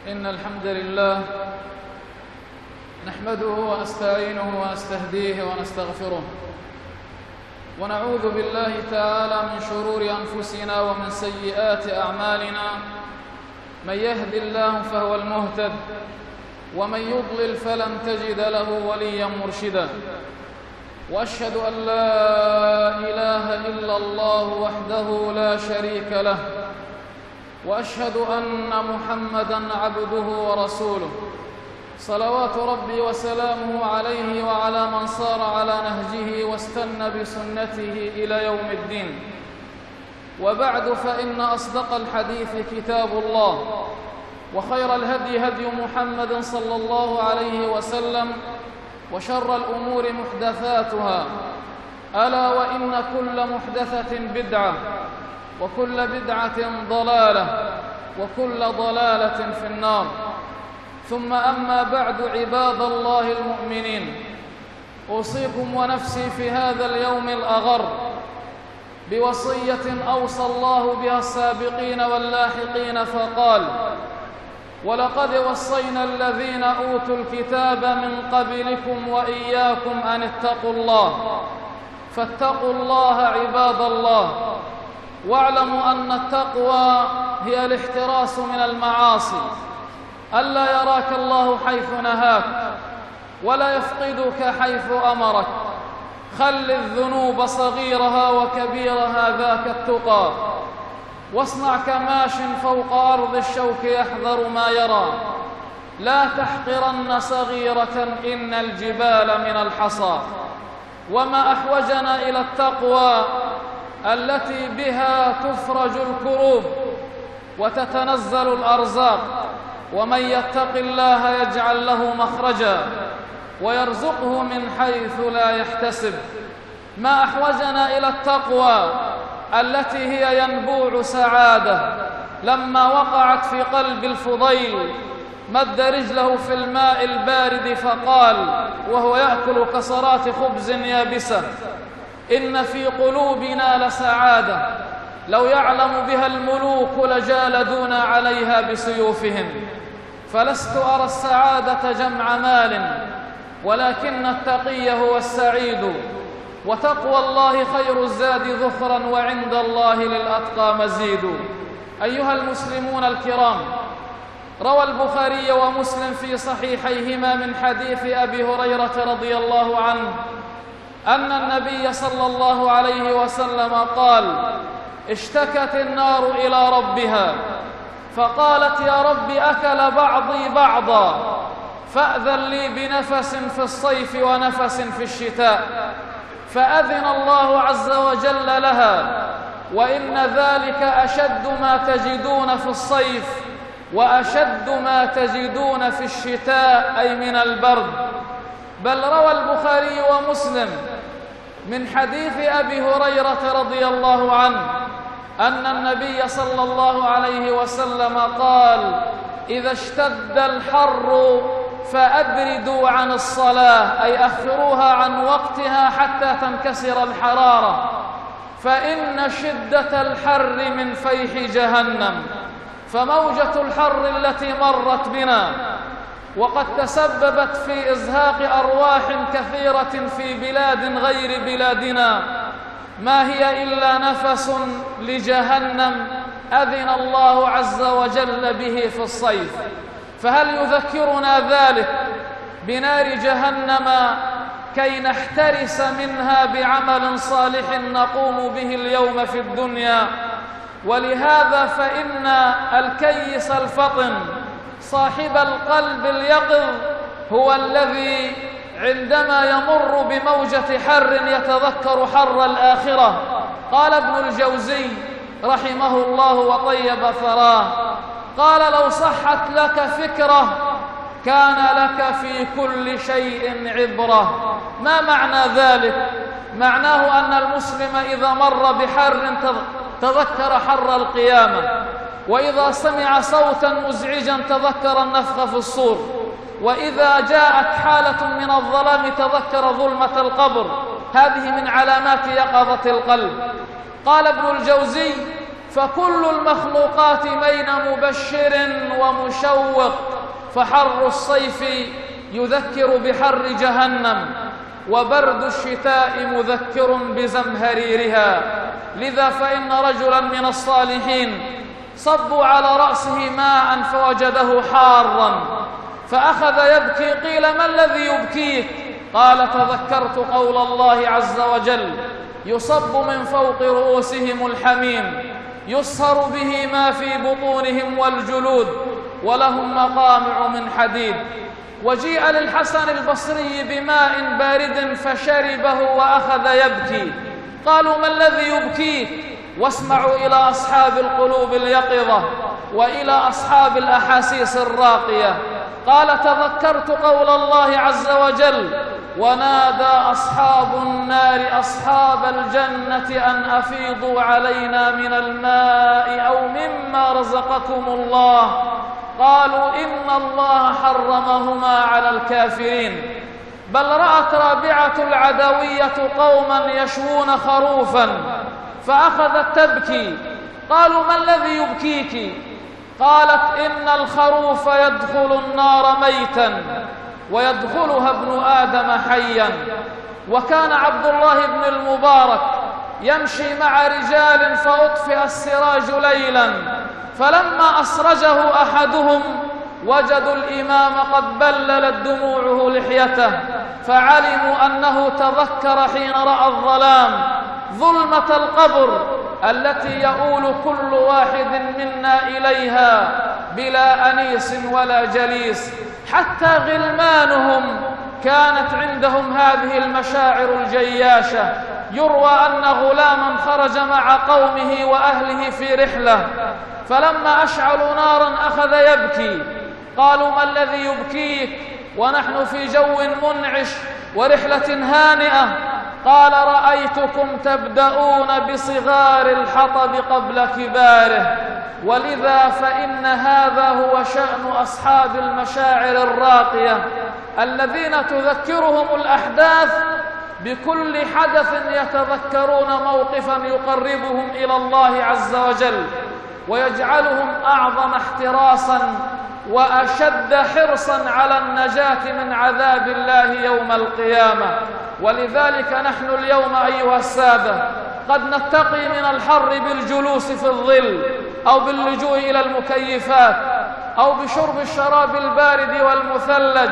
إن الحمد لله نحمده ونستعينه ونستهديه ونستغفره، ونعوذ بالله تعالى من شرور أنفسنا ومن سيئات أعمالنا. من يهد الله فهو المهتد، ومن يضلل فلن تجد له وليا مرشدا. وأشهد أن لا إله إلا الله وحده لا شريك له، وأشهد أن محمدًا عبده ورسوله، صلوات ربي وسلامه عليه وعلى من صار على نهجه واستنى بسنته إلى يوم الدين. وبعد، فإن أصدق الحديث كتاب الله، وخير الهدي هدي محمد صلى الله عليه وسلم، وشر الأمور محدثاتها، ألا وإن كل محدثة بدعة، وكل بدعة ضلالة، وكل ضلالة في النار. ثم أما بعد، عباد الله المؤمنين، أوصيكم ونفسي في هذا اليوم الأغر بوصية أوصى الله بها السابقين واللاحقين، فقال: ولقد وصينا الذين أوتوا الكتاب من قبلكم وإياكم أن اتقوا الله. فاتقوا الله عباد الله، واعلموا أن التقوى هي الاحتراس من المعاصي، ألا يراك الله حيث نهاك ولا يفقدك حيث أمرك. خل الذنوب صغيرها وكبيرها ذاك التقى، واصنع كماش فوق أرض الشوك يحذر ما يرى. لا تحقرن صغيرة إن الجبال من الحصى. وما أحوجنا إلى التقوى التي بها تفرج الكروب وتتنزل الأرزاق. ومن يتق الله يجعل له مخرجا ويرزقه من حيث لا يحتسب. ما أحوجنا إلى التقوى التي هي ينبوع سعادة. لما وقعت في قلب الفضيل مد رجله في الماء البارد فقال وهو يأكل كسرات خبز يابسة: إن في قلوبنا لسعادة لو يعلم بها الملوك لجالدونا عليها بسيوفهم. فلست أرى السعادة جمع مال، ولكن التقي هو السعيد. وتقوى الله خير الزاد ذخرا، وعند الله للأتقى مزيد. أيها المسلمون الكرام، روى البخاري ومسلم في صحيحيهما من حديث أبي هريرة رضي الله عنه أن النبي صلى الله عليه وسلم قال: اشتكت النار إلى ربها فقالت: يا رب أكل بعضي بعضا، فأذن لي بنفس في الصيف ونفس في الشتاء. فأذن الله عز وجل لها: وإن ذلك أشد ما تجدون في الصيف وأشد ما تجدون في الشتاء، أي من البرد. بل روى البخاري ومسلم من حديث أبي هريرة رضي الله عنه أن النبي صلى الله عليه وسلم قال: إذا اشتد الحر فأبردوا عن الصلاة، أي أخروها عن وقتها حتى تنكسر الحرارة، فإن شدة الحر من فيح جهنم. فموجة الحر التي مرت بنا وقد تسببت في إزهاق أرواح كثيرة في بلاد غير بلادنا ما هي إلا نفس لجهنم أذن الله عز وجل به في الصيف. فهل يذكرنا ذلك بنار جهنم كي نحترس منها بعمل صالح نقوم به اليوم في الدنيا؟ ولهذا فإن الكيس الفطن صاحب القلب اليقظ هو الذي عندما يمر بموجة حر يتذكر حر الآخرة. قال ابن الجوزي رحمه الله وطيب ثراه، قال: لو صحت لك فكرة كان لك في كل شيء عبرة. ما معنى ذلك؟ معناه أن المسلم إذا مر بحر تذكر حر القيامة، وإذا سمع صوتا مزعجا تذكر النفخ في الصور، وإذا جاءت حالة من الظلام تذكر ظلمة القبر. هذه من علامات يقظة القلب. قال ابن الجوزي: فكل المخلوقات بين مبشر ومشوق، فحر الصيف يذكر بحر جهنم، وبرد الشتاء مذكر بزمهريرها. لذا فإن رجلا من الصالحين صبوا على رأسه ماء فوجده حارا فأخذ يبكي. قيل: ما الذي يبكيك؟ قال: تذكرت قول الله عز وجل: يصب من فوق رؤوسهم الحميم يصهر به ما في بطونهم والجلود ولهم مقامع من حديد. وجيء للحسن البصري بماء بارد فشربه وأخذ يبكي. قالوا: ما الذي يبكيك؟ واسمعوا إلى أصحاب القلوب اليقظة وإلى أصحاب الأحاسيس الراقية. قال: تذكرت قول الله عز وجل: ونادى أصحاب النار أصحاب الجنة أن أفيضوا علينا من الماء أو مما رزقكم الله، قالوا: إن الله حرمهما على الكافرين. بل رأت رابعة العدوية قوما يشوون خروفا فأخذت تبكي. قالوا: ما الذي يبكيك؟ قالت: إن الخروف يدخل النار ميتا ويدخلها ابن آدم حيا. وكان عبد الله بن المبارك يمشي مع رجال فأطفئ السراج ليلا، فلما أسرجه أحدهم وجدوا الإمام قد بللت دموعه لحيته، فعلموا أنه تذكر حين رأى الظلام ظلمة القبر التي يؤول كل واحد منا إليها بلا أنيس ولا جليس. حتى غلمانهم كانت عندهم هذه المشاعر الجياشة. يروى أن غلاما خرج مع قومه وأهله في رحلة، فلما أشعلوا نارا أخذ يبكي. قالوا: ما الذي يبكيك ونحن في جو منعش ورحلة هانئة؟ قال: رأيتكم تبدأون بصغار الحطب قبل كباره. ولذا فإن هذا هو شأن أصحاب المشاعر الراقية الذين تذكرهم الأحداث بكل حدث يتذكرون موقفا يقربهم إلى الله عز وجل ويجعلهم أعظم احتراسا وأشد حرصا على النجاة من عذاب الله يوم القيامة. ولذلك نحن اليوم أيها السادة قد نتقي من الحر بالجلوس في الظل أو باللجوء إلى المكيفات أو بشرب الشراب البارد والمثلج،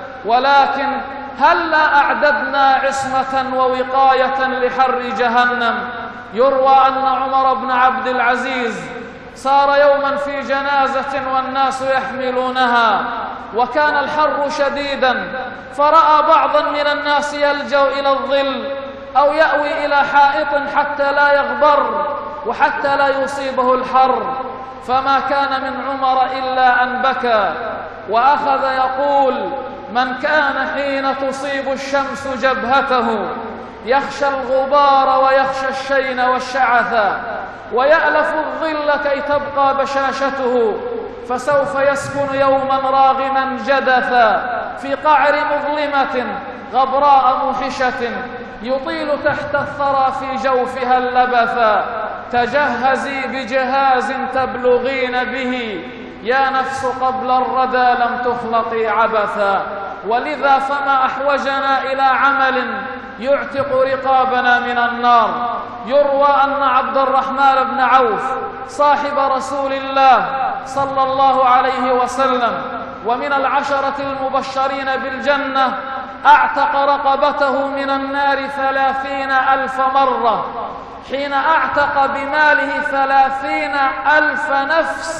ولكن هلا أعددنا عصمة ووقاية لحر جهنم؟ يروى أن عمر بن عبد العزيز صار يوما في جنازة والناس يحملونها وكان الحر شديدا، فرأى بعضا من الناس يلجأ إلى الظل أو يأوي إلى حائط حتى لا يغبر وحتى لا يصيبه الحر، فما كان من عمر إلا أن بكى وأخذ يقول: من كان حين تصيب الشمس جبهته يخشى الغبار ويخشى الشين والشعث ويألف الظل كي تبقى بشاشته، فسوف يسكن يوما راغما جدثا في قعر مظلمة غبراء موحشة يطيل تحت الثرى في جوفها اللبثا. تجهزي بجهاز تبلغين به يا نفس قبل الردى لم تخلقي عبثا. ولذا فما أحوجنا إلى عمل يعتق رقابنا من النار. يروى أن عبد الرحمن بن عوف صاحب رسول الله صلى الله عليه وسلم ومن العشرة المبشرين بالجنة أعتق رقبته من النار 30,000 مرة، حين أعتق بماله 30,000 نفس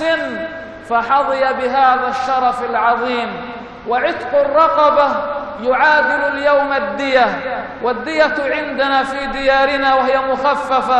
فحظي بهذا الشرف العظيم. وعتق الرقبة يعادل اليوم الدية، والدية عندنا في ديارنا وهي مخففة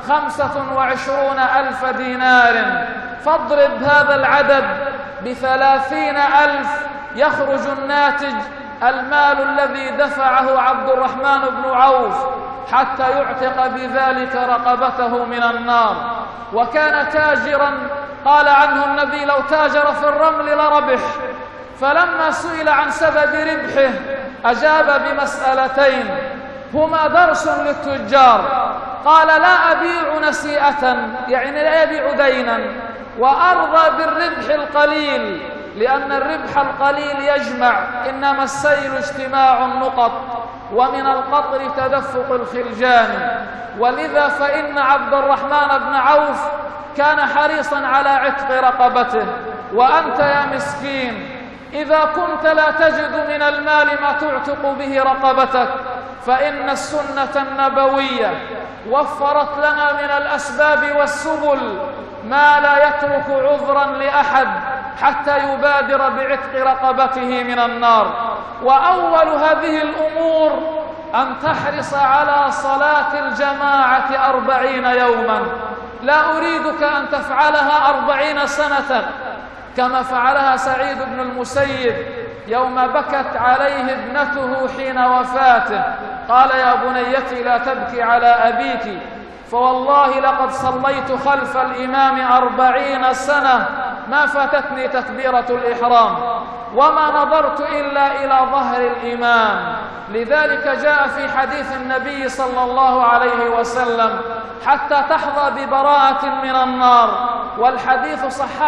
25,000 دينار، فاضرب هذا العدد ب30,000 يخرج الناتج المال الذي دفعه عبد الرحمن بن عوف حتى يعتق بذلك رقبته من النار. وكان تاجرا، قال عنه النبي: لو تاجر في الرمل لربح. فلما سئل عن سبب ربحه أجاب بمسألتين هما درس للتجار: قال لا أبيع نسيئة، يعني لا يبيع دينا، وأرضى بالربح القليل، لأن الربح القليل يجمع، إنما السيل اجتماع النقط، ومن القطر تدفق الخلجان. ولذا فإن عبد الرحمن بن عوف كان حريصا على عتق رقبته. وأنت يا مسكين إذا كنت لا تجد من المال ما تعتق به رقبتك، فإن السنة النبوية وفرت لنا من الأسباب والسبل ما لا يترك عذرا لأحد حتى يبادر بعتق رقبته من النار. وأول هذه الأمور أن تحرص على صلاة الجماعة 40 يوما. لا أريدك أن تفعلها 40 سنة كما فعلها سعيد بن المسيب يوم بكت عليه ابنته حين وفاته، قال يا بنيتي لا تبكي على أبيك، فوالله لقد صليت خلف الإمام 40 سنة ما فاتتني تكبيرة الإحرام، وما نظرت إلا إلى ظهر الإمام. لذلك جاء في حديث النبي صلى الله عليه وسلم حتى تحظى ببراءة من النار، والحديث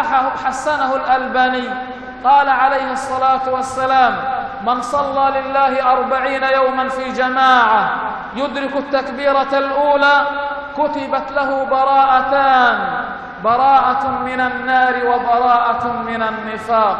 حسنه الألباني، قال عليه الصلاة والسلام من صلى لله 40 يوما في جماعة يدرك التكبيرة الأولى كتبت له براءتان، براءة من النار وبراءة من النفاق.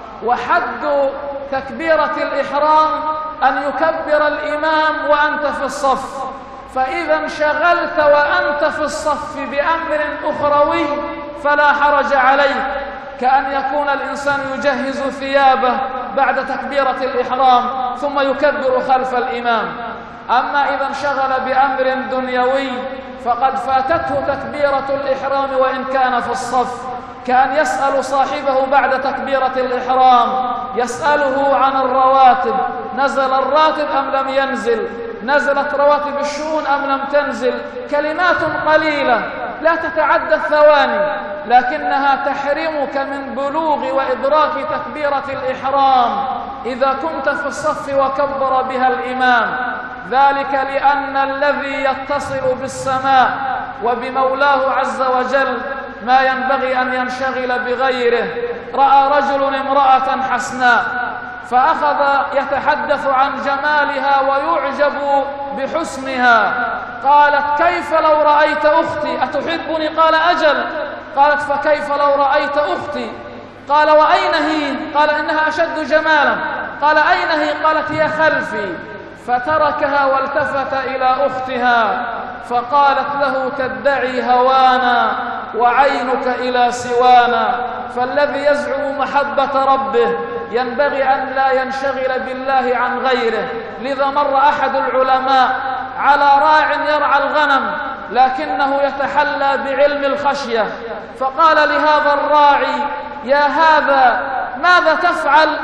وحد تكبيرة الإحرام أن يكبر الإمام وأنت في الصف، فإذا انشغلت وأنت في الصف بأمر أخروي فلا حرج عليك، كأن يكون الإنسان يجهز ثيابه بعد تكبيرة الإحرام ثم يكبر خلف الإمام. أما إذا انشغل بأمر دنيوي فقد فاتته تكبيرة الإحرام وإن كان في الصف، كان يسأل صاحبه بعد تكبيرة الإحرام، يسأله عن الرواتب، نزل الراتب أم لم ينزل، نزلت رواتب الشؤون أم لم تنزل. كلمات قليلة لا تتعدى الثواني، لكنها تحرمك من بلوغ وإدراك تكبيرة الإحرام إذا كنت في الصف وكبر بها الإمام. ذلك لأن الذي يتصل بالسماء وبمولاه عز وجل ما ينبغي أن ينشغل بغيره. رأى رجل امرأة حسناء فأخذ يتحدث عن جمالها ويعجب بحسنها، قالت كيف لو رأيت أختي أتحبني؟ قال أجل. قالت فكيف لو رأيت أختي؟ قال وأين هي؟ قال إنها أشد جمالا. قال أين هي؟ قالت هي خلفي. فتركها والتفت إلى أختها فقالت له تدعي هوانا وعينك إلى سوانا. فالذي يزعم محبة ربه ينبغي أن لا ينشغل بالله عن غيره. لذا مر أحد العلماء على راع يرعى الغنم لكنه يتحلى بعلم الخشية، فقال لهذا الراعي يا هذا ماذا تفعل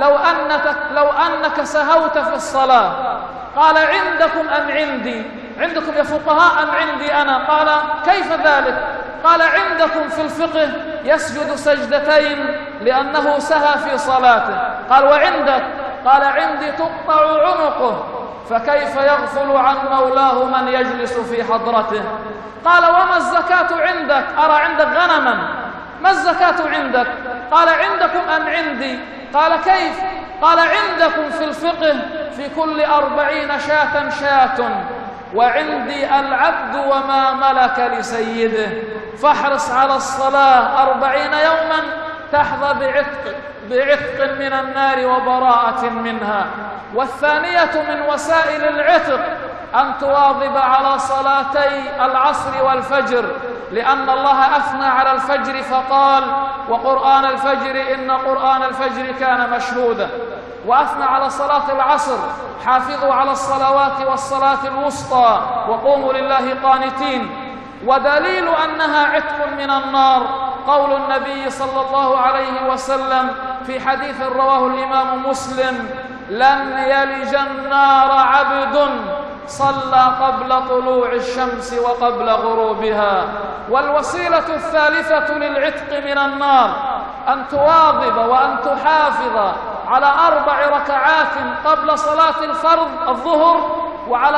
لو أنك سهوت في الصلاة؟ قال عندكم أم عندي؟ عندكم يا فقهاء أم عندي أنا؟ قال كيف ذلك؟ قال عندكم في الفقه يسجد سجدتين لأنه سهى في صلاته. قال وعندك؟ قال عندي تقطع عنقه، فكيف يغفل عن مولاه من يجلس في حضرته؟ قال وما الزكاة عندك؟ أرى عندك غنما، ما الزكاة عندك؟ قال عندكم أم عندي؟ قال كيف؟ قال عندكم في الفقه في كل 40 شاة شاة، وعندي العبد وما ملك لسيده. فاحرص على الصلاة 40 يوما تحظى بعتق من النار وبراءة منها. والثانية من وسائل العتق أن تواظب على صلاتي العصر والفجر، لأن الله أثنى على الفجر فقال وقرآن الفجر إن قرآن الفجر كان مشهودا، وأثنى على صلاة العصر حافظوا على الصلوات والصلاة الوسطى وقوموا لله قانتين. ودليل أنها عتق من النار قول النبي صلى الله عليه وسلم في حديث رواه الإمام مسلم لن يلج النار عبد صلى قبل طلوع الشمس وقبل غروبها. والوسيلة الثالثة للعتق من النار أن تواظب وأن تحافظ على 4 ركعات قبل صلاة الفرض الظهر وعلى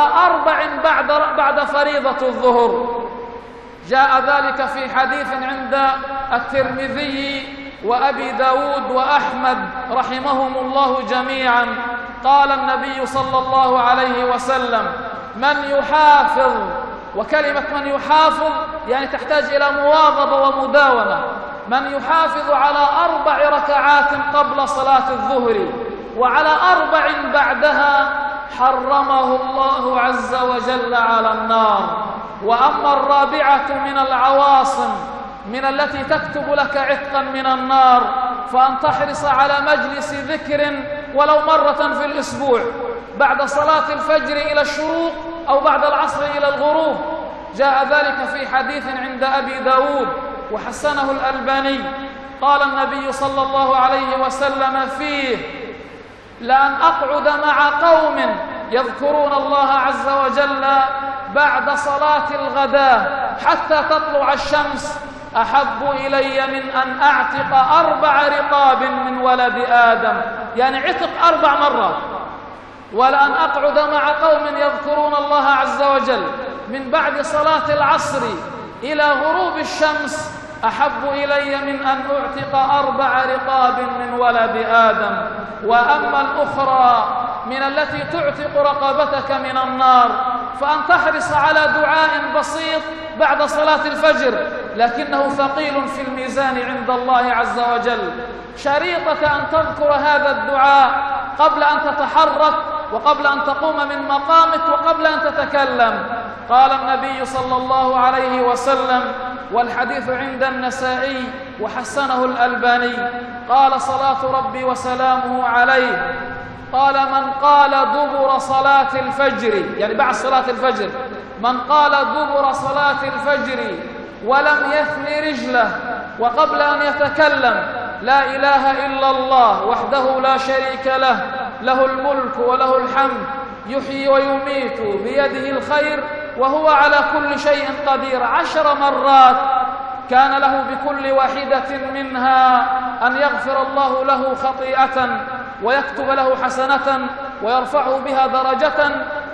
4 بعد فريضة الظهر. جاء ذلك في حديث عند الترمذي وأبي داود وأحمد رحمهم الله جميعا. قال النبي صلى الله عليه وسلم: من يحافظ، وكلمة من يحافظ يعني تحتاج إلى مواظبة ومداومة، من يحافظ على 4 ركعات قبل صلاة الظهر وعلى 4 بعدها حرمه الله عز وجل على النار. وأما الرابعة من العواصم من التي تكتب لك عتقا من النار، فأن تحرص على مجلس ذكر ولو مرة في الأسبوع، بعد صلاة الفجر إلى الشروق أو بعد العصر إلى الغروب. جاء ذلك في حديث عند أبي داود وحسنه الألباني. قال النبي صلى الله عليه وسلم فيه: لأن أقعد مع قوم يذكرون الله عز وجل بعد صلاة الغداء حتى تطلع الشمس أحب إلي من أن أعتق 4 رقاب من ولد آدم، يعني عتق 4 مرات. ولأن أقعد مع قوم يذكرون الله عز وجل من بعد صلاة العصر إلى غروب الشمس أحب إلي من أن أعتق 4 رقاب من ولد آدم. وأما الأخرى من التي تعتق رقبتك من النار، فأن تحرص على دعاء بسيط بعد صلاة الفجر لكنه ثقيل في الميزان عند الله عز وجل. شريطك أن تذكر هذا الدعاء قبل أن تتحرك وقبل أن تقوم من مقامك وقبل أن تتكلم. قال النبي صلى الله عليه وسلم، والحديث عند النسائي وحسنه الألباني، قال صلاة ربي وسلامه عليه: قال من قال دبر صلاة الفجر، يعني بعد صلاة الفجر، من قال دبر صلاة الفجر ولم يثني رجله وقبل أن يتكلم: لا إله إلا الله وحده لا شريك له، له الملك وله الحمد، يحيي ويميت بيده الخير وهو على كل شيء قدير 10 مرات، كان له بكل واحدة منها أن يغفر الله له خطيئة ويكتب له حسنة ويرفعه بها درجة،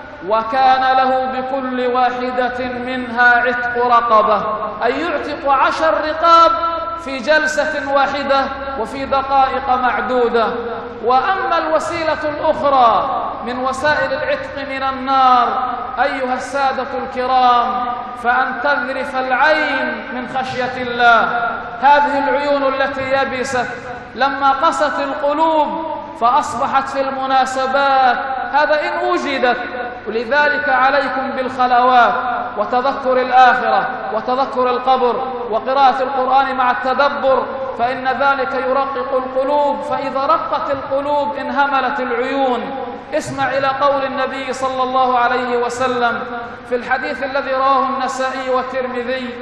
وكان له بكل واحدة منها عتق رقبة، أي يعتق 10 رقاب في جلسة واحدة وفي دقائق معدودة. وأما الوسيلة الأخرى من وسائل العتق من النار أيها السادة الكرام، فأن تذرف العين من خشية الله. هذه العيون التي يبست لما قست القلوب فأصبحت في المناسبات، هذا إن وجدت. ولذلك عليكم بالخلوات وتذكر الآخرة وتذكر القبر وقراءة القرآن مع التدبر، فإن ذلك يرقق القلوب، فإذا رقت القلوب انهملت العيون. اسمع إلى قول النبي صلى الله عليه وسلم في الحديث الذي رواه النسائي والترمذي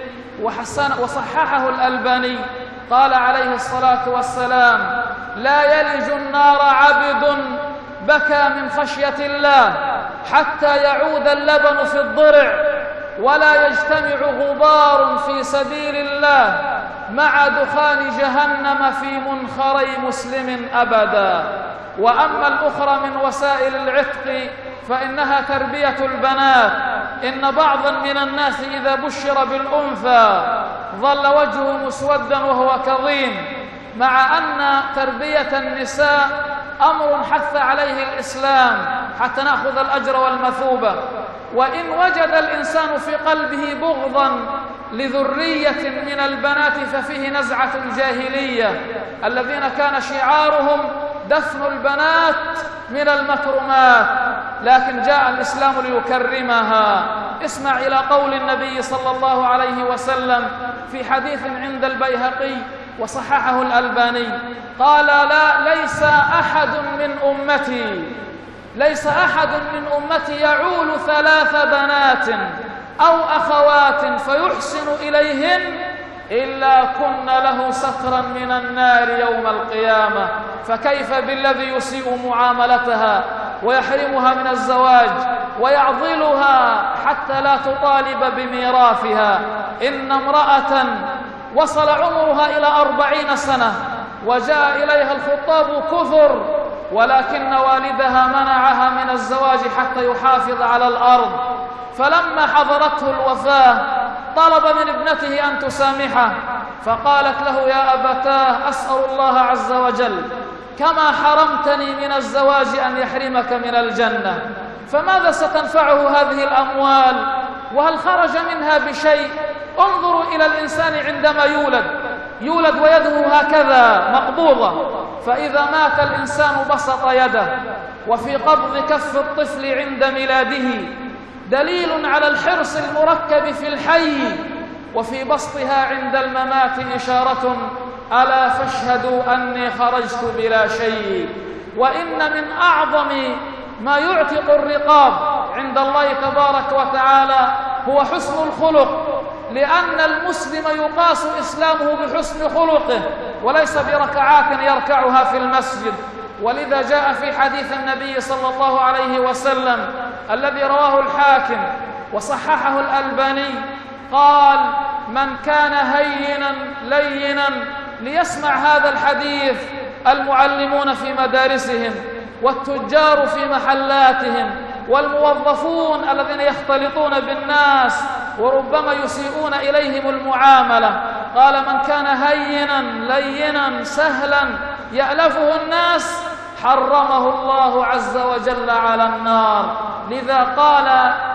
وصححه الألباني. قال عليه الصلاة والسلام: لا يلج النار عبد بكى من خشية الله حتى يعود اللبن في الضرع، ولا يجتمع غبار في سبيل الله مع دخان جهنم في منخري مسلم أبدا. وأما الأخرى من وسائل العتق فإنها تربية البنات. إن بعضا من الناس إذا بشر بالأنثى ظل وجهه مسودا وهو كظيم، مع أن تربية النساء أمر حث عليه الإسلام حتى نأخذ الأجر والمثوبة. وإن وجد الإنسان في قلبه بغضا لذرية من البنات ففيه نزعة الجاهلية الذين كان شعارهم دفن البنات من المكرمات، لكن جاء الإسلام ليكرمها. اسمع إلى قول النبي صلى الله عليه وسلم في حديث عند البيهقي وصححه الألباني، قال: ليس أحد من أمتي يعول 3 بنات أو أخوات فيحسن إليهن إلا كن له سترا من النار يوم القيامة. فكيف بالذي يسيء معاملتها ويحرمها من الزواج ويعضلها حتى لا تطالب بميراثها؟ إن امرأة وصل عمرها إلى 40 سنة وجاء إليها الخطاب كثر ولكن والدها منعها من الزواج حتى يحافظ على الأرض. فلما حضرته الوفاة طلب من ابنته أن تسامحه، فقالت له: يا أبتاه، أسأل الله عز وجل كما حرمتني من الزواج أن يحرمك من الجنة، فماذا ستنفعه هذه الأموال وهل خرج منها بشيء؟ انظروا إلى الإنسان عندما يولد ويده هكذا مقبوضة، فإذا مات الإنسان بسط يده، وفي قبض كف الطفل عند ميلاده دليل على الحرص المركب في الحي، وفي بسطها عند الممات إشارة: ألا فاشهدوا أني خرجت بلا شيء. وإن من أعظم ما يعتق الرقاب عند الله تبارك وتعالى هو حسن الخلق، لأن المسلم يقاس إسلامه بحسن خلقه وليس بركعات يركعها في المسجد. ولذا جاء في حديث النبي صلى الله عليه وسلم الذي رواه الحاكم وصححه الألباني قال: من كان هينا لينا ليسمع هذا الحديث المعلمون في مدارسهم، والتجار في محلاتهم، والموظفون الذين يختلطون بالناس وربما يسيئون إليهم المعاملة. قال: من كان هينا لينا سهلا يألفه الناس حرمه الله عز وجل على النار. لذا قال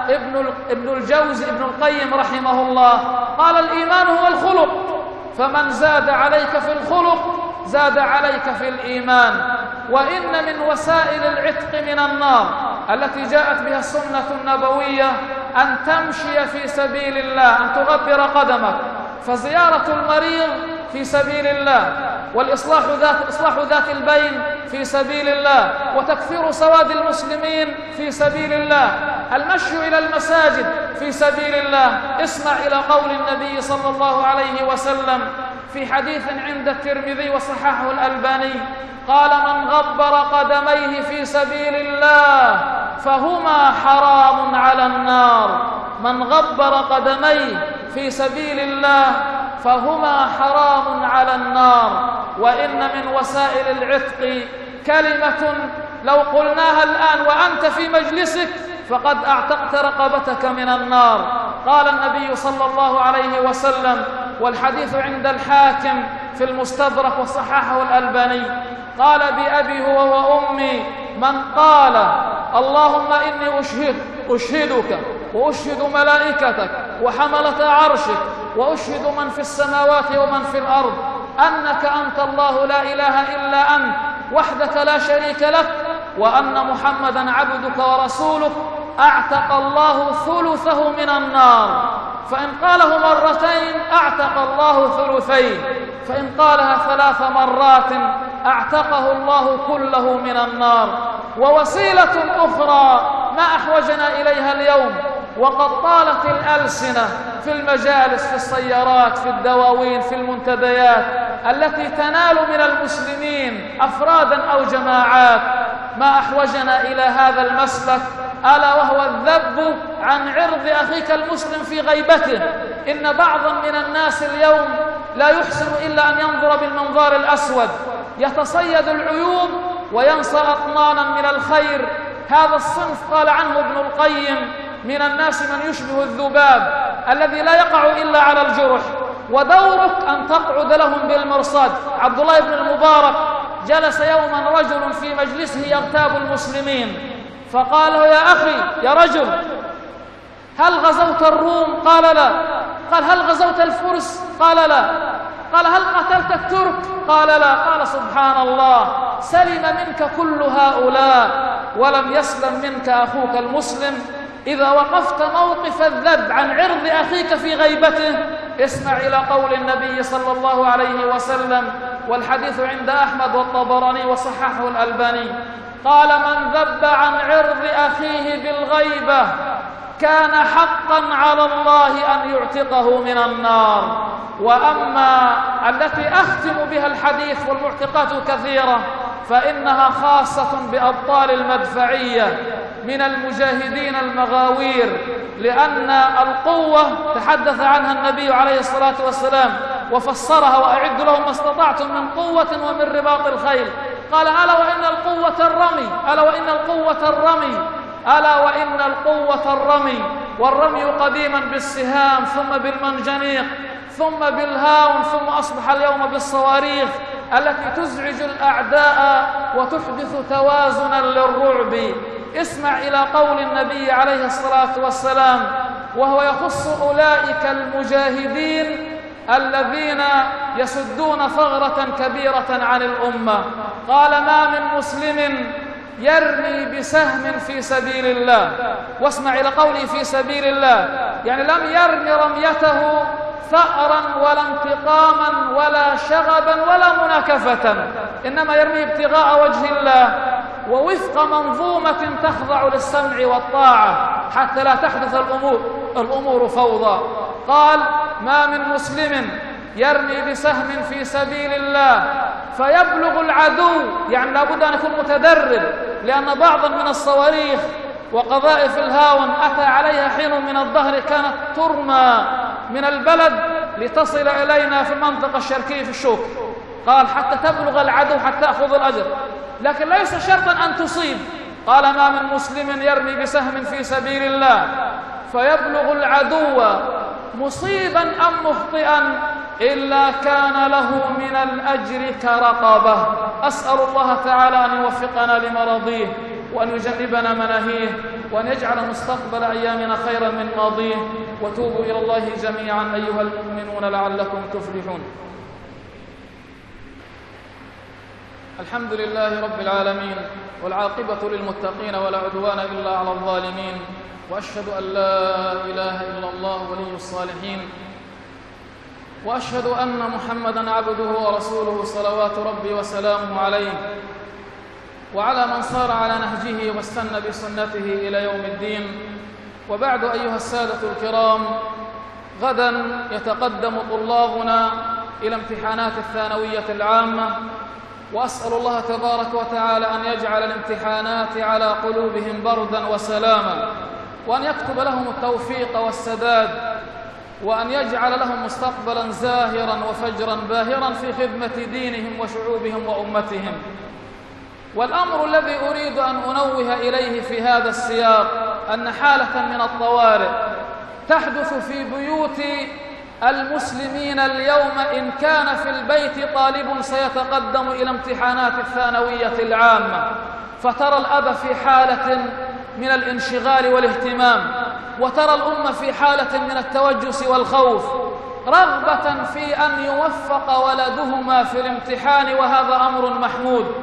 ابن الجوزي ابن القيم رحمه الله قال: الإيمان هو الخلق، فمن زاد عليك في الخلق زاد عليك في الإيمان. وإن من وسائل العتق من النار التي جاءت بها السنة النبوية أن تمشي في سبيل الله، أن تغبر قدمك، فزيارة المريض في سبيل الله، والإصلاح ذات البين في سبيل الله، وتكثير سواد المسلمين في سبيل الله، المشي إلى المساجد في سبيل الله. اسمع إلى قول النبي صلى الله عليه وسلم في حديث عند الترمذي وصححه الألباني قال: من غبر قدميه في سبيل الله فهما حرام على النار. من غبر قدميه في سبيل الله فهما حرام على النار. وإن من وسائل العتق كلمة لو قلناها الآن وأنت في مجلسك فقد أعتقت رقبتك من النار. قال النبي صلى الله عليه وسلم، والحديث عند الحاكم في المستدرك وصححه الألباني، قال: بأبي هو وأمي من قال اللهم إني أشهدك وأشهد ملائكتك وحملة عرشك وأشهد من في السماوات ومن في الأرض أنك أنت الله لا إله إلا أنت وحدك لا شريك لك، وأن محمدا عبدك ورسولك، أعتق الله ثلثه من النار. فإن قاله مرتين أعتق الله ثلثين، فإن قالها 3 مرات أعتقه الله كله من النار. ووسيلة أخرى ما أحوجنا إليها اليوم وقد طالت الألسنة في المجالس، في السيارات، في الدواوين، في المنتديات التي تنال من المسلمين أفرادا أو جماعات، ما أحوجنا إلى هذا المسلك ألا وهو الذب عن عرض أخيك المسلم في غيبته. إن بعضا من الناس اليوم لا يحسن إلا أن ينظر بالمنظار الأسود، يتصيد العيوب وينسى أطنانا من الخير. هذا الصنف قال عنه ابن القيم: من الناس من يشبه الذباب الذي لا يقع إلا على الجرح، ودورك أن تقعد لهم بالمرصاد. عبد الله بن المبارك جلس يوما رجل في مجلسه يغتاب المسلمين، فقال له: يا أخي يا رجل، هل غزوت الروم؟ قال لا. قال: هل غزوت الفرس؟ قال لا. قال: هل قتلت الترك؟ قال لا. قال: سبحان الله، سلم منك كل هؤلاء ولم يسلم منك أخوك المسلم. إذا وقفت موقف الذب عن عرض أخيك في غيبته اسمع إلى قول النبي صلى الله عليه وسلم، والحديث عند أحمد والطبراني وصححه الألباني، قال: من ذب عن عرض أخيه بالغيبة كان حقا على الله أن يعتقه من النار. وأما التي أختم بها الحديث، والمعتقات كثيرة، فإنها خاصة بأبطال المدفعية من المجاهدين المغاوير، لأن القوة تحدث عنها النبي عليه الصلاة والسلام وفسرها: وأعدوا لهم ما استطعتم من قوة ومن رباط الخيل. قال ألا وإن القوة الرمي، ألا وإن القوة الرمي، ألا وإن القوة الرمي. والرمي قديما بالسهام ثم بالمنجنيق ثم بالهاون ثم أصبح اليوم بالصواريخ التي تزعج الأعداء وتحدث توازنا للرعب. اسمع إلى قول النبي عليه الصلاة والسلام وهو يخص أولئك المجاهدين الذين يسدون ثغرة كبيرة عن الأمة. قال ما من مسلم يرمي بسهم في سبيل الله، واسمع إلى قوله في سبيل الله، يعني لم يرمي رميته ثأرا ولا انتقاما ولا شغبا ولا مناكفة، إنما يرمي ابتغاء وجه الله ووفق منظومة تخضع للسمع والطاعة حتى لا تحدث الأمور فوضى. قال ما من مسلم يرمي بسهم في سبيل الله فيبلغ العدو، يعني لابد أن يكون متدرب، لأن بعضا من الصواريخ وقذائف الهاون أتى عليها حين من الظهر كانت ترمى من البلد لتصل إلينا في المنطقة الشرقية في الشوك. قال حتى تبلغ العدو حتى تأخذ الأجر، لكن ليس شرطا أن تصيب. قال ما من مسلم يرمي بسهم في سبيل الله فيبلغ العدو مصيبا أم مخطئا إلا كان له من الأجر كرقبة. أسأل الله تعالى أن يوفقنا لمراضيه وأن يجنبنا مناهيه وأن يجعل مستقبل أيامنا خيرا من ماضيه. وتوبوا إلى الله جميعا أيها المؤمنون لعلكم تفلحون. الحمد لله رب العالمين، والعاقبة للمتقين ولا عدوان إلا على الظالمين، وأشهد أن لا إله إلا الله ولي الصالحين، وأشهد أن محمدًا عبده ورسوله صلوات ربي وسلامه عليه وعلى من صار على نهجه واستنى بسنته إلى يوم الدين. وبعد أيها السادة الكرام، غداً يتقدم طلابنا إلى امتحانات الثانوية العامة، وأسأل الله تبارك وتعالى أن يجعل الامتحانات على قلوبهم بردا وسلاما، وأن يكتب لهم التوفيق والسداد، وأن يجعل لهم مستقبلا زاهرا وفجرا باهرا في خدمة دينهم وشعوبهم وأمتهم. والأمر الذي أريد أن أنوه إليه في هذا السياق أن حالة من الطوارئ تحدث في بيوت المسلمين اليوم إن كان في البيت طالب سيتقدم إلى امتحانات الثانوية العامة، فترى الأب في حالة من الانشغال والاهتمام، وترى الأم في حالة من التوجس والخوف، رغبة في أن يوفق ولدهما في الامتحان، وهذا أمر محمود.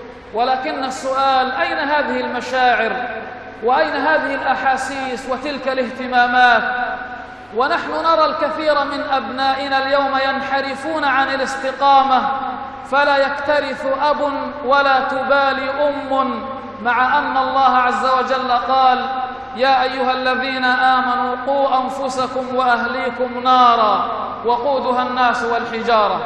ولكن السؤال أين هذه المشاعر وأين هذه الأحاسيس وتلك الاهتمامات؟ ونحن نرى الكثير من أبنائنا اليوم ينحرفون عن الاستقامة، فلا يكترث أب ولا تبالي أم، مع أن الله عز وجل قال يا أيها الذين آمنوا قوا أنفسكم وأهليكم نارا وقودها الناس والحجارة.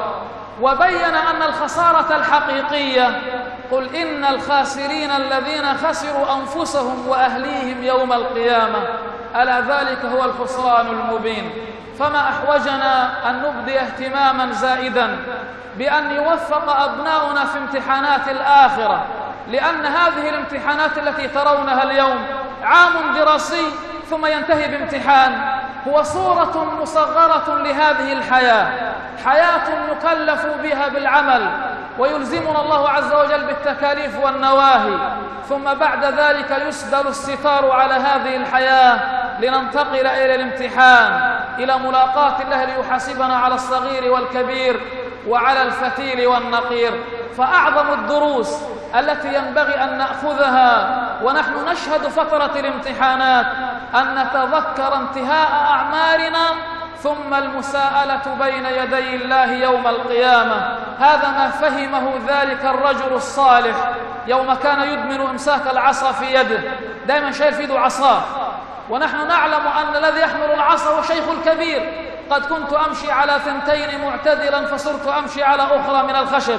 وبين أن الخسارة الحقيقية قل إن الخاسرين الذين خسروا أنفسهم وأهليهم يوم القيامة، ألا ذلك هو الخسران المبين. فما أحوجنا أن نبدي اهتماما زائدا بأن يوفق أبناؤنا في امتحانات الآخرة، لأن هذه الامتحانات التي ترونها اليوم عام دراسي ثم ينتهي بامتحان، هو صورة مصغرة لهذه الحياة، حياة نكلف بها بالعمل ويلزمنا الله عز وجل بالتكاليف والنواهي، ثم بعد ذلك يسدل الستار على هذه الحياة لننتقل إلى الامتحان، إلى ملاقاة الله ليحاسبنا على الصغير والكبير وعلى الفتيل والنقير. فأعظم الدروس التي ينبغي أن نأخذها ونحن نشهد فترة الامتحانات أن نتذكر انتهاء أعمارنا ثم المساءلة بين يدي الله يوم القيامة. هذا ما فهمه ذلك الرجل الصالح يوم كان يدمن إمساك العصا في يده، دائما شايل في يده عصاه، ونحن نعلم أن الذي يحمل العصا هو شيخ الكبير. قد كنت أمشي على 2 معتدلا فصرت أمشي على أخرى من الخشب،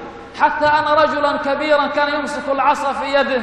حتى أنا رجلا كبيرا كان يمسك العصا في يده،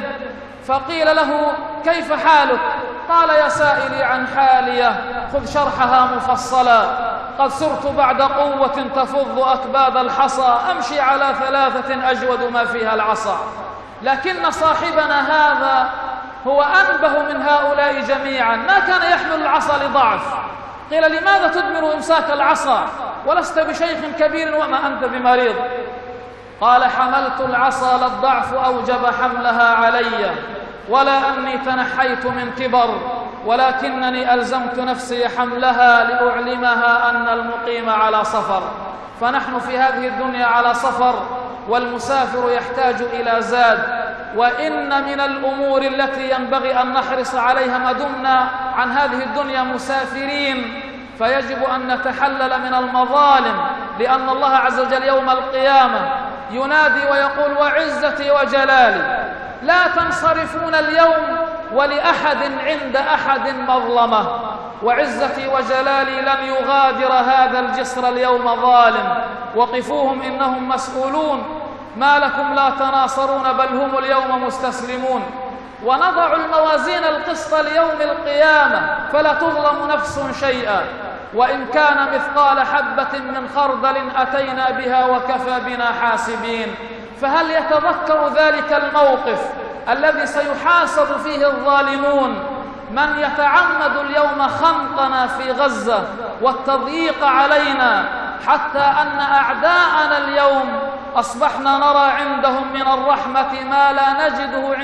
فقيل له كيف حالك؟ قال يا سائلي عن حالية خذ شرحها مفصلا. قد سرت بعد قوة تفض أكباد الحصى، أمشي على 3 أجود ما فيها العصا. لكن صاحبنا هذا هو أنبه من هؤلاء جميعا، ما كان يحمل العصا لضعف. قيل: لماذا تدمر إمساك العصا ولست بشيخ كبير وما أنت بمريض؟ قال: حملت العصا لا الضعف أوجب حملها علي، ولا أني تنحيت من كبر، ولكنني ألزمت نفسي حملها لأعلمها أن المقيم على سفر. فنحن في هذه الدنيا على سفر، والمسافر يحتاج إلى زاد. وإن من الأمور التي ينبغي أن نحرص عليها ما دمنا عن هذه الدنيا مسافرين، فيجب أن نتحلل من المظالم، لأن الله عز وجل يوم القيامة ينادي ويقول: وعزتي وجلالي لا تنصرفون اليوم ولأحد عند أحد مظلمة. وعزتي وجلالي لن يغادر هذا الجسر اليوم ظالم، وقفوهم إنهم مسؤولون. ما لكم لا تناصرون بل هم اليوم مستسلمون. ونضع الموازين القسط ليوم القيامة فلا تظلم نفس شيئا، وإن كان مثقال حبة من خردل أتينا بها وكفى بنا حاسبين. فهل يتذكر ذلك الموقف الذي سيحاسب فيه الظالمون، من يتعمد اليوم خنقنا في غزة والتضييق علينا، حتى أن أعداءنا اليوم أصبحنا نرى عندهم من الرحمة ما لا نجده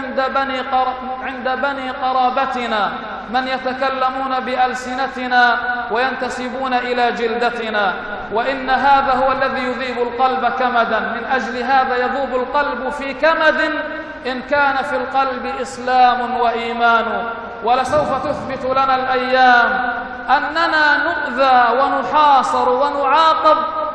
عند بني قرابتنا، من يتكلمون بألسنتنا وينتسبون إلى جلدتنا. وإن هذا هو الذي يذيب القلب كمدا. من أجل هذا يذوب القلب في كمد إن كان في القلب إسلام وإيمان. ولسوف تثبت لنا الأيام أننا نؤذى ونحاصر ونعاقب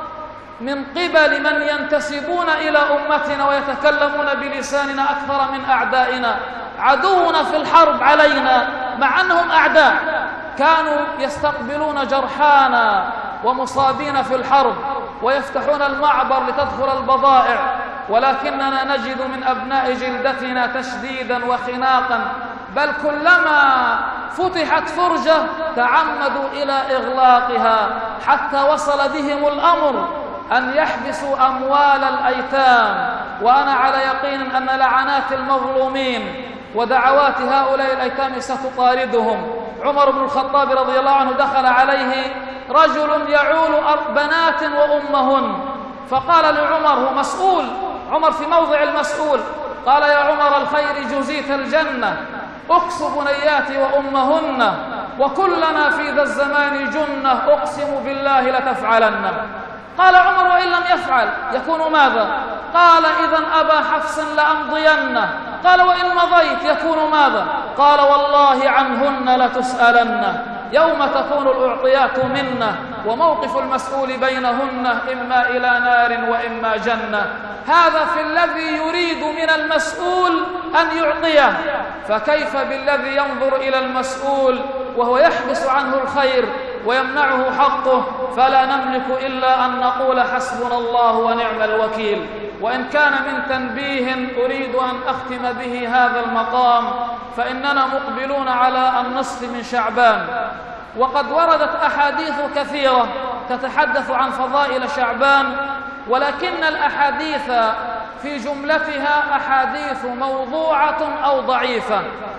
من قبل من ينتسبون إلى أمتنا ويتكلمون بلساننا أكثر من أعدائنا. عدونا في الحرب علينا مع أنهم أعداء كانوا يستقبلون جرحانا ومصابين في الحرب ويفتحون المعبر لتدخل البضائع، ولكننا نجد من أبناء جلدتنا تشديدا وخناقا، بل كلما فتحت فرجة تعمدوا إلى إغلاقها، حتى وصل بهم الأمر أن يحبسوا أموال الأيتام. وأنا على يقين أن لعنات المظلومين ودعوات هؤلاء الأيتام ستطاردهم. عمر بن الخطاب رضي الله عنه دخل عليه رجل يعول بنات وأمهن، فقال لعمر، هو مسؤول، عمر في موضع المسؤول، قال: يا عمر الخير جزيت الجنة، أقص بنياتي وأمهن، وكلنا في ذا الزمان جنة، أقسم بالله لتفعلن. قال عمر: وإن لم يفعل يكون ماذا؟ قال: إذن أبا حفص لأمضينه. قال: وإن مضيت يكون ماذا؟ قال: والله عنهن لتسألن، يوم تكون الأعطيات منه، وموقف المسؤول بينهن إما إلى نار وإما جنة. هذا في الذي يريد من المسؤول أن يعطيه، فكيف بالذي ينظر إلى المسؤول وهو يحبس عنه الخير ويمنعه حقه؟ فلا نملك إلا أن نقول حسبنا الله ونعم الوكيل. وإن كان من تنبيه أريد أن أختم به هذا المقام، فإننا مقبلون على النصف من شعبان، وقد وردت أحاديث كثيرة تتحدث عن فضائل شعبان، ولكن الأحاديث في جملتها أحاديث موضوعة أو ضعيفة.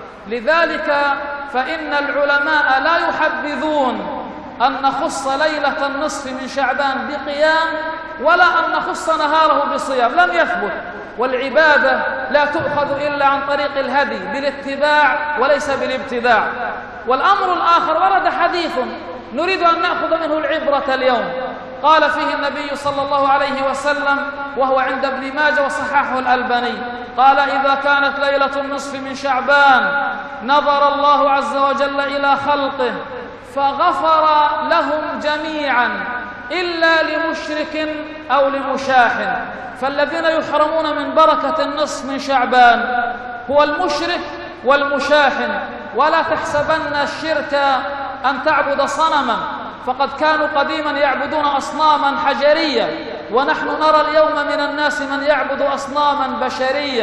لذلك فإن العلماء لا يحبذون أن نخص ليلة النصف من شعبان بقيام، ولا أن نخص نهاره بصيام، لم يثبت. والعبادة لا تؤخذ إلا عن طريق الهدي بالاتباع وليس بالابتداع. والأمر الآخر، ورد حديث نريد أن نأخذ منه العبرة اليوم، قال فيه النبي صلى الله عليه وسلم، وهو عند ابن ماجه وصححه الألباني، قال: إذا كانت ليلة النصف من شعبان نظر الله عز وجل إلى خلقه فغفر لهم جميعا إلا لمشرك أو لمشاح. فالذين يحرمون من بركة النصف من شعبان هو المشرك والمشاحن. ولا تحسبن الشرك أن تعبد صنما، فقد كانوا قديما يعبدون أصناما حجرية، ونحن نرى اليوم من الناس من يعبد أصناما بشرية.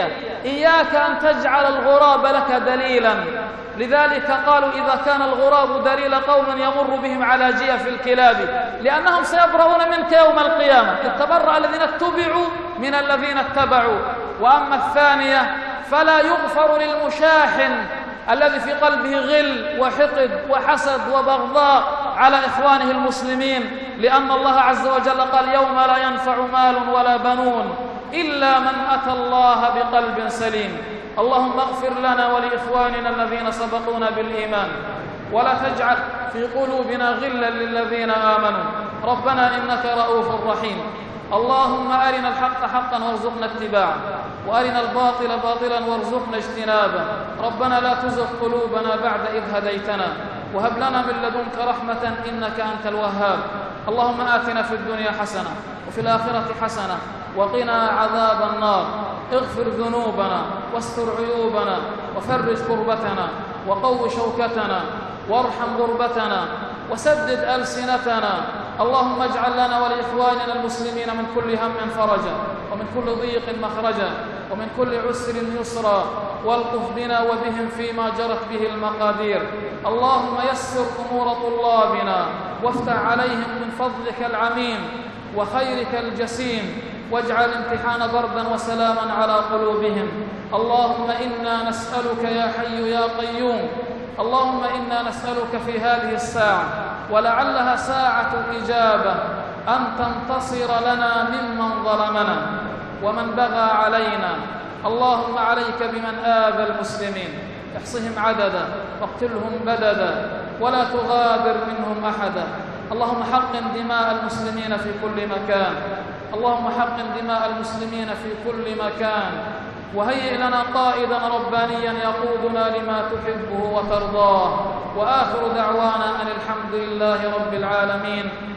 إياك أن تجعل الغراب لك دليلا. لذلك قالوا إذا كان الغراب دليل قوم يمر بهم على جيف الكلاب، لأنهم سيبرؤون منك يوم القيامة، إذ تبرأ الذين اتبعوا من الذين اتبعوا. وأما الثانية فلا يغفر للمشاحن الذي في قلبه غل وحقد وحسد وبغضاء على إخوانه المسلمين، لأن الله عز وجل قال يوم لا ينفع مال ولا بنون إلا من أتى الله بقلب سليم. اللهم اغفر لنا ولإخواننا الذين سبقونا بالإيمان، ولا تجعل في قلوبنا غلا للذين آمنوا. ربنا إنك رؤوف رحيم. اللهم أرنا الحق حقا وارزقنا اتباعه، وأرنا الباطل باطلا وارزقنا اجتنابه. ربنا لا تزغ قلوبنا بعد إذ هديتنا، وهب لنا من لدنك رحمة إنك أنت الوهاب. اللهم آتنا في الدنيا حسنة وفي الآخرة حسنة وقنا عذاب النار. اغفر ذنوبنا واستر عيوبنا وفرج كربتنا وقو شوكتنا وارحم غربتنا وسدد ألسنتنا. اللهم اجعل لنا ولإخواننا المسلمين من كل هم فرجا، ومن كل ضيق مخرجا، ومن كل عسر يسرا، والطف بنا وبهم فيما جرت به المقادير. اللهم يسر أمور طلابنا وافتح عليهم من فضلك العميم وخيرك الجسيم، واجعل الامتحان بردا وسلاما على قلوبهم. اللهم إنا نسألك يا حي يا قيوم، اللهم إنا نسألك في هذه الساعة ولعلها ساعة إجابة أن تنتصر لنا ممن ظلمنا ومن بغى علينا. اللهم عليك بمن آذى المسلمين، احصهم عددا واقتلهم بددا ولا تغادر منهم أحدا. اللهم حقن دماء المسلمين في كل مكان، اللهم حقن دماء المسلمين في كل مكان، وهيئ لنا قائدا ربانيا يقودنا لما تحبه وترضاه. وآخر دعوانا أن الحمد لله رب العالمين.